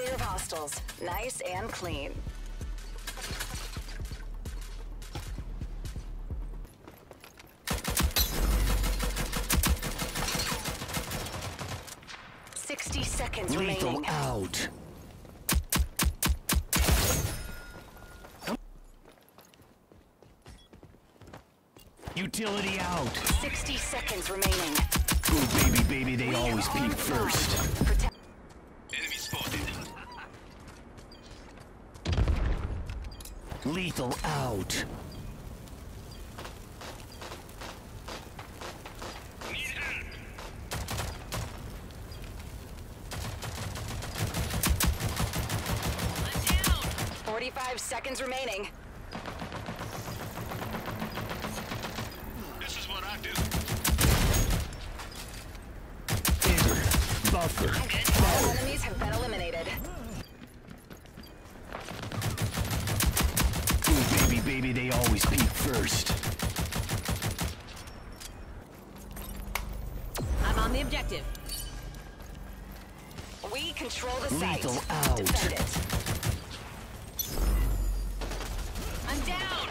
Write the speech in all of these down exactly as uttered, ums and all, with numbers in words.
Clear of hostiles. Nice and clean. Sixty seconds Lethal remaining. out. Utility out. Sixty seconds remaining. Ooh, baby, baby, they always peek first. Protect. Enemy spotted. Lethal out. Need help. I'm down. Forty-five seconds remaining. This is what I do. Bigger. Buffer. All enemies have been eliminated. Ooh, baby, baby, they always peek first. I'm on the objective. We control the site. Lethal out. Defend it. I'm down.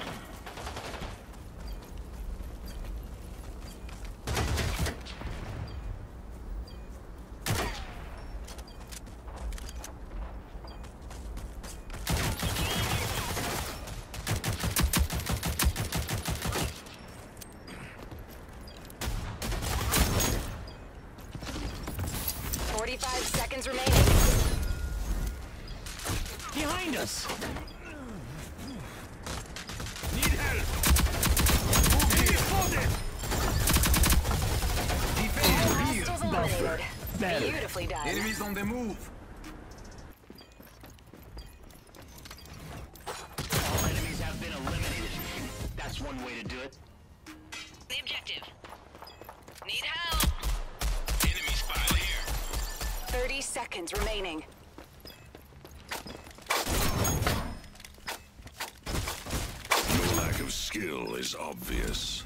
Forty-five seconds remaining. Behind us. Need help. Enemy spotted. Defender here. Hostiles Buffer. eliminated. Better. Beautifully done. Enemies on the move. All enemies have been eliminated. That's one way to do it. The objective. Need help. Enemy spy here. Thirty seconds remaining. Your lack of skill is obvious.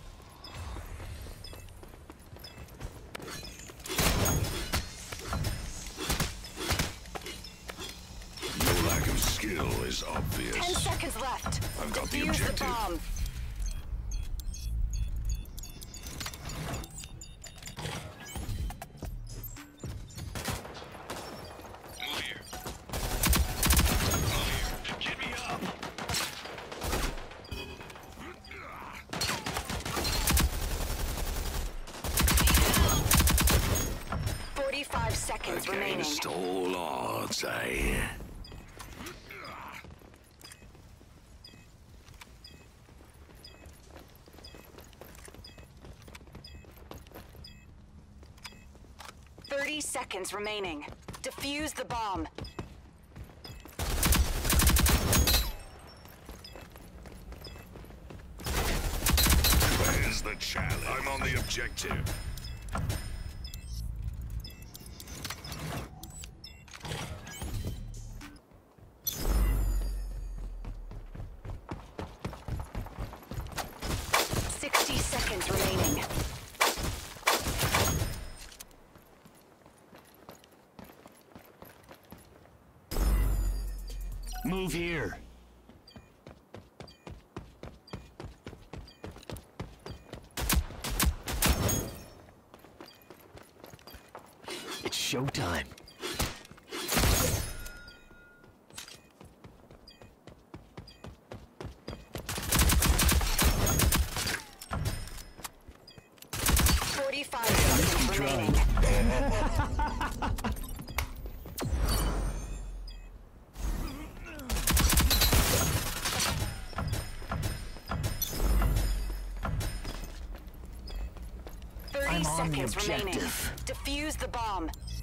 Your lack of skill is Ten obvious. seconds left. I've got the Defuse the objective. bomb. Move here. Move here. Get me up. Forty-five seconds remaining. Against all odds, eh? Thirty seconds remaining. Defuse the bomb. Where's the challenge? I'm on the objective. Sixty seconds remaining. Move here. It's showtime. Forty-five seconds remaining. Thirty I'm on the seconds remaining. objective. Defuse the bomb.